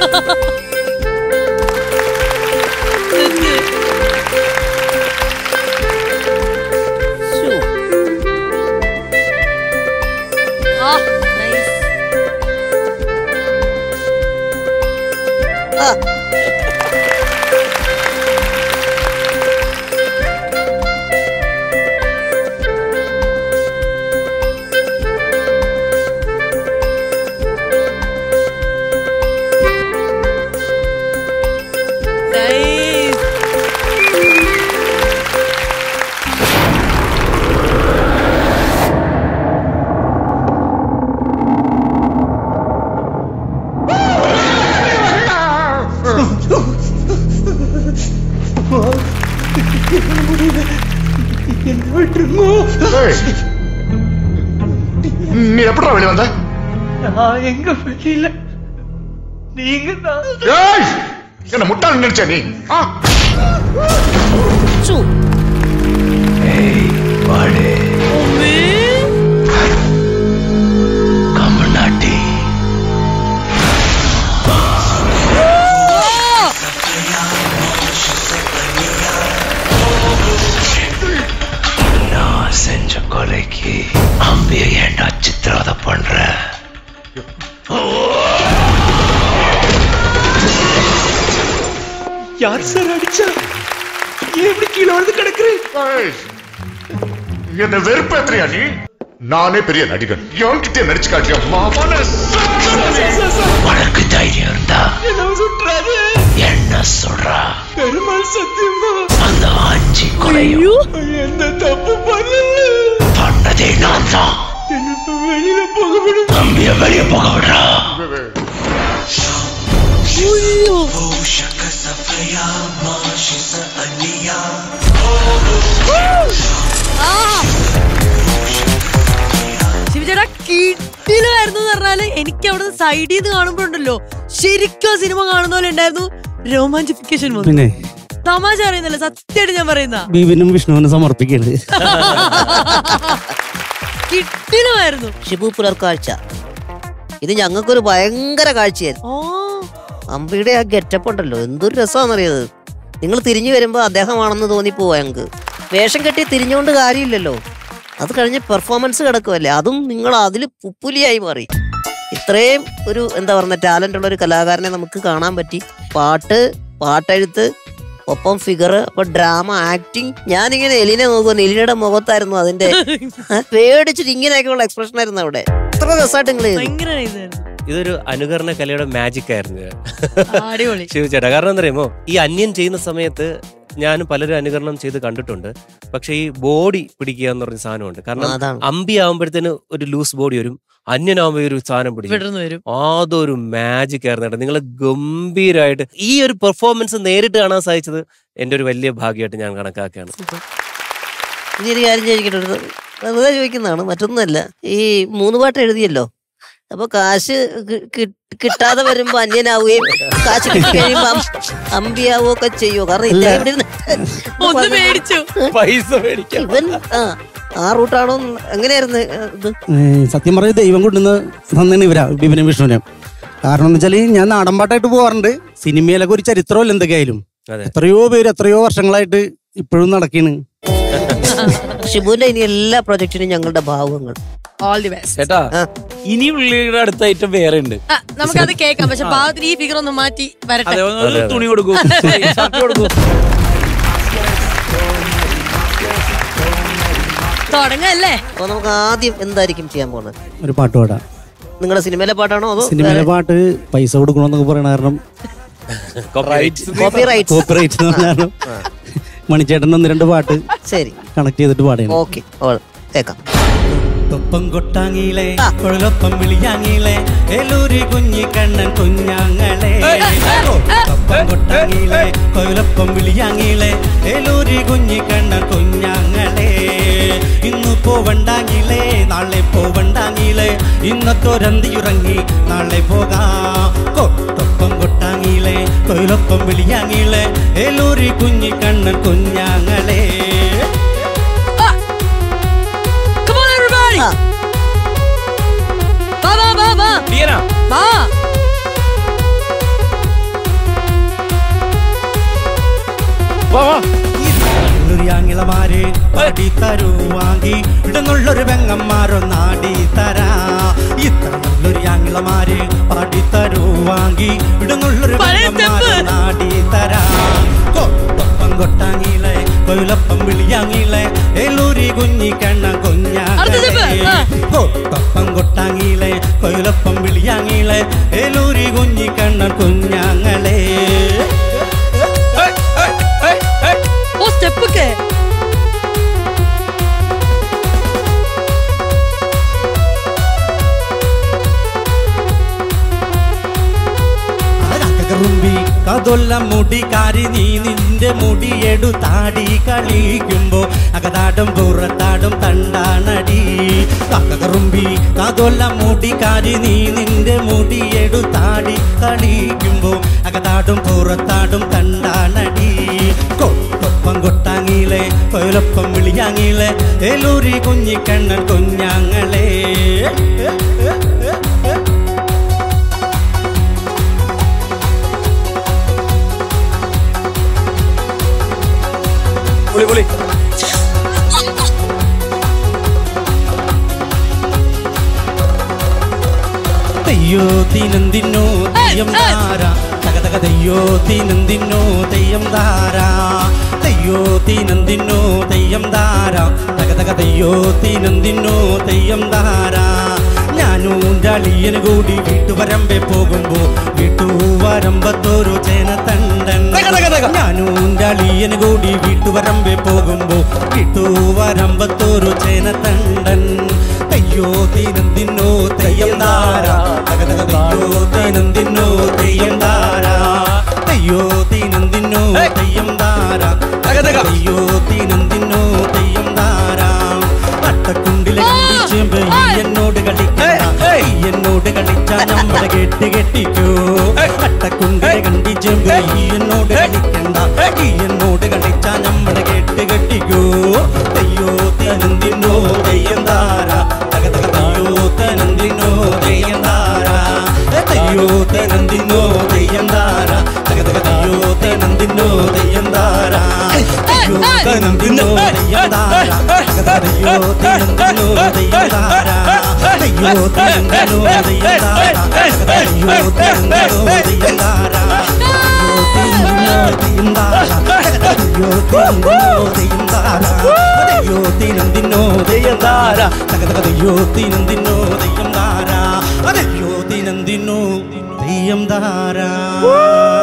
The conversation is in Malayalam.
நீ எப்படா வெளிய வந்த? நான் எங்க வெளியில, நீங்க தான். என்ன முட்டாள் நினைச்ச நீ? வாடே கமநாட்டி நான் செஞ்ச கொலைக்கு அம்பிய ஏண்டா சித்திரவதை பண்ற? யார் சார் அடிச்சா? எப்படி கீழே வந்து கிடக்குறேன்? என்ன வெறுப்பேத்திரியா நீ? நானே பெரிய நடிகன், என்கிட்ட நடிச்சு காட்டியா? உனக்கு தைரியம் இருந்தா என்ன சொல்றா? பெருமாள் சத்தியமா அந்த ஆஞ்சி கொலையும் என்ன தப்பு பண்ணதே நான் தான். என்ன வெளியில போக விடு, தம்பிய வெளிய போக விடுறா. ശിവചേട്ടാ കിട്ടിലായിരുന്നു പറഞ്ഞാല് എനിക്ക് അവിടെ സൈഡിൽ നിന്ന് കാണുമ്പോണ്ടല്ലോ ശരിക്കും സിനിമ കാണുന്ന പോലെ ഉണ്ടായിരുന്നു. രോമാഞ്ചിഫിക്കേഷൻ പിന്നെ തമാശ അറിയുന്നില്ല, സത്യമായിട്ട് ഞാൻ പറയുന്ന ബീവിനും വിഷ്ണുവിനും സമർപ്പിക്കരുത്. കിട്ടിലായിരുന്നു ഷിബു പുലർക്കാഴ്ച. ഇത് ഞങ്ങൾക്കൊരു ഭയങ്കര കാഴ്ചയായിരുന്നു. അമ്പിയുടെ ആ ഗെറ്റപ്പ് ഉണ്ടല്ലോ, എന്തൊരു രസമാണെന്നറിയത്. നിങ്ങൾ തിരിഞ്ഞു വരുമ്പോൾ അദ്ദേഹമാണെന്ന് തോന്നിപ്പോവാ ഞങ്ങൾക്ക്. വേഷം കെട്ടി തിരിഞ്ഞുകൊണ്ട് കാര്യമില്ലല്ലോ. അത് കഴിഞ്ഞ് പെർഫോമൻസ് കിടക്കുമല്ലേ, അതും നിങ്ങൾ അതിൽ പുപ്പുലിയായി മാറി. ഇത്രയും ഒരു എന്താ പറയുക ടാലൻ്റ് ഉള്ള ഒരു കലാകാരനെ നമുക്ക് കാണാൻ പറ്റി. പാട്ടെഴുത്ത്, ഒപ്പം ഫിഗർ, അപ്പൊ ഡ്രാമ, ആക്ടിങ്. ഞാനിങ്ങനെ എലിനെ നോക്കുമ്പോൾ എലിനയുടെ മുഖത്തായിരുന്നു അതിന്റെ പേടിച്ചിട്ട് ഇങ്ങനെയൊക്കെയുള്ള എക്സ്പ്രഷൻ ആയിരുന്നു അവിടെ. എത്ര രസമായിട്ട് നിങ്ങൾ ഇതൊരു അനുകരണ കലയുടെ മാജിക് ആയിരുന്നു ശിവചേട്ടാ. കാരണം എന്താ പറയുമ്പോ ഈ അന്യൻ ചെയ്യുന്ന സമയത്ത് ഞാൻ പലരും അനുകരണം ചെയ്ത് കണ്ടിട്ടുണ്ട്. പക്ഷെ ഈ ബോഡി പിടിക്കുക എന്ന് പറഞ്ഞ സാധനമുണ്ട്. കാരണം അമ്പി ആവുമ്പോഴത്തേന് ഒരു ലൂസ് ബോഡി വരും, അന്യനാവുമ്പോ ഒരു സാധനം പിടിക്കും. അതൊരു മാജിക് ആയിരുന്നു കേട്ടോ. നിങ്ങൾ ഗംഭീരമായിട്ട് ഈ ഒരു പെർഫോമൻസ് നേരിട്ട് കാണാൻ സാധിച്ചത് എന്റെ ഒരു വലിയ ഭാഗ്യമായിട്ട് ഞാൻ കണക്കാക്കുകയാണ്. ഇനി ഒരു കാര്യം ചോദിക്കട്ടെ, വെറുതെ ചോദിക്കുന്നതാണ്, മറ്റൊന്നുമല്ല. ഈ 3 പാട്ട് എഴുതിയല്ലോ, അപ്പൊ കാശ് കിട്ടാതെ വരുമ്പോ അന്യനാവുകയും കാശ് കിട്ടി കഴിയുമ്പോ അമ്പിയാവോ ഒക്കെ ചെയ്യോ? കാരണം ഇവൻ ആ റൂട്ടാണോ? എങ്ങനെയായിരുന്നു ഇത്? സത്യം പറഞ്ഞ ദൈവം കൊണ്ടുവന്ന് തന്നെ ഇവരാ ബിബിനും വിഷ്ണുവിനും. കാരണം എന്ന് വെച്ചാല് ഞാൻ നാടൻപാട്ടായിട്ട് പോകാറുണ്ട്. സിനിമയിലൊക്കെ ഒരു ചരിത്രമല്ല എന്തൊക്കെയായാലും. എത്രയോ പേര് എത്രയോ വർഷങ്ങളായിട്ട് ഇപ്പോഴും നടക്കാണ്. ഷിബുവിന്റെ ഇനി എല്ലാ പ്രൊജക്ടിനും ഞങ്ങളുടെ ഭാവങ്ങൾ. ഓൾ ദി ബെസ്റ്റ് ചേട്ടാ. ഇനി ഉള്ളിയുടെ അടുത്ത ഐറ്റം വേറെ ഉണ്ട്, നമുക്കത് കേൾക്കാം. പക്ഷെ ഭാഗത്തിന് ഈ ഫിഗർ ഒന്ന് മാറ്റി വരട്ടെ. തുണി കൊടുക്കൂ, തുടങ്ങല്ലേ? അപ്പൊ നമുക്ക് ആദ്യം എന്തായിരിക്കും ചെയ്യാൻ പോകുന്നത്? ഒരു പാട്ട് പാടാം. നിങ്ങളുടെ സിനിമയിലെ പാട്ടാണോ അതോ? സിനിമയിലെ പാട്ട് പൈസ കൊടുക്കണമെന്നൊക്കെ പറയണ കാരണം കോപ്പിറൈറ്റ് കാരണം മണിച്ചേട്ടൻ 1-2 പാട്ട് ശരി കണക്ട് ചെയ്തിട്ട് പാടേ. ഓക്കെ, കേൾക്കാം. ഒപ്പം കൊട്ടാങ്ങിയിലെ കൊഴലൊപ്പം വിളിയാങ്ങിയിലെ എലൂരി കുഞ്ഞി കണ്ണൻ കുഞ്ഞാങ്ങളെ. ഒപ്പം കൊട്ടാങ്ങിയിലെ കൊഴലൊപ്പം വിളിയാങ്ങിയിലെ എലൂരി കുഞ്ഞി കണ്ണൻ കുഞ്ഞാങ്ങളെ. ഇന്ന് പോവണ്ടാങ്ങിയിലെ നാളെ പോവണ്ടാങ്ങിയിലെ ഇന്നത്തോരന്തിയുറങ്ങി നാളെ പോകാം. കൊട്ടൊപ്പം കൊട്ടാങ്ങിയിലെ കൊഴലൊപ്പം വിളിയാങ്ങിയിലെ എലൂരി കുഞ്ഞി കണ്ണൻ കുഞ്ഞാങ്ങളെ. ാങ്ങിളമാര് പാടിത്തരൂ വാങ്ങി ഇടുന്നുള്ളൊരു പെങ്ങന്മാരോ നാടിത്തരാ. ഇത്ര നല്ലൊരു ആങ്ങിളമാര് പാടിത്തരൂ വാങ്ങി ഇടുന്നുള്ളൊരു പെങ്ങന്മാരോ നാടിത്തരാ. കൊപ്പം കൊട്ടാങ്ങിളെ കൊയിലപ്പം വിളിയാങ്ങിളെ ഏലൂരി കുഞ്ഞിക്കണ്ണ കുഞ്ഞാങ്ങളെ. കൊപ്പം കൊട്ടാങ്ങിളെ കൊയിലപ്പം വിളിയാങ്ങിളെ ഏലൂരി കുഞ്ഞിക്കണ്ണ കുഞ്ഞാങ്ങളെ. സ്റ്റെപ്പൊക്കെ റുമ്പി കതൊല്ല മുടിക്കാരി നീ നിന്റെ മുടിയെടുത്താടി കളിക്കുമ്പോ അകതാടും പുറത്താടും തണ്ടാണടി. കറുമ്പി കതൊല്ല മുടിക്കാരി നീ നിന്റെ മുടിയെടുത്താടി കളിക്കുമ്പോ അകതാടും പുറത്താടും തണ്ടാണടി. കൊപ്പം കൊട്ടാങ്ങിലെ കൊയിലൊപ്പം വിളിയാങ്ങിലെ ഏലൂരി കുഞ്ഞിക്കണ്ണൻ കുഞ്ഞാങ്ങളെ. തെയ്യോ തീനന്തിന്നോ തെയ്യം ധാര തകതക തെയ്യോ തീനന്തിന്നോ തെയ്യം ധാര. തെയ്യോ തീനന്തിന്നോ തെയ്യം ധാര തകതക തെയ്യോ തീനന്തിന്നോ തെയ്യം ധാര. ഞാനും ജാളിയന് കൂടി വീട്ടുവരമ്പെ പോകുമ്പോ വീട്ടുവരമ്പത്തൊരു ചേനത്തണ്ടൻ. ഞാനും ജാളിയന് കൂടി വീട്ടുവരമ്പെ പോകുമ്പോ വീട്ടുവരമ്പത്തൊരു ചേനത്തണ്ടൻ. തെയ്യോ തീനന്തിന്നോ തെയ്യം ധാര തകതക തെയ്യോ തീനന്തിന്നോ തെയ്യം ധാര. തെയ്യോ തീനന്തിന്നോ തെയ്യം ധാര തകതക തെയ്യോ തീനന്തിന്നോ തെയ്യം ധാര. അട്ടക്കുണ്ടിലെ കണ്ടിച്ചേമ്പ് ഈ എന്നോട് കളിക്കണ്ട, ഈ എന്നോട് കളിച്ചാ നമ്മളെ കെട്ടി കെട്ടിക്കോ. അട്ടക്കുണ്ടിലെ കണ്ടിച്ചേമ്പ് ഈ എന്നോട് കളിക്കണ്ട, ഈ എന്നോട് കളിച്ചാ നമ്മളെ കെട്ടി കെട്ടിക്കോ. തെയ്യോ തീനന്തിന്നോ തെയ്യം ധാര തകതക തെയ്യോ തീനന്തിന്നോ തെയ്യം ധാര. തെയ്യോ തീനന്തിന്നോ തെയ്യം ധാര തകതക തെയ്യോ തീനന്തിന്നോ തെയ്യം ധാര. തെയ്യോ തീനന്തിന്നോ തെയ്യം ധാര തകതക തെയ്യോ തീനന്തിന്നോ തെയ്യം ധാര. തെയ്യോ തീനന്തിന്നോ തെയ്യം ധാര തകതക തെയ്യോ തീനന്തിന്നോ തെയ്യം ധാര. തെയ്യോ തീനന്തിന്നോ തെയ്യം ധാര തകതക തെയ്യോ തീനന്തിന്നോ തെയ്യം ധാര. തെയ്യോ തീനന്തിന്നോ തെയ്യം ധാര.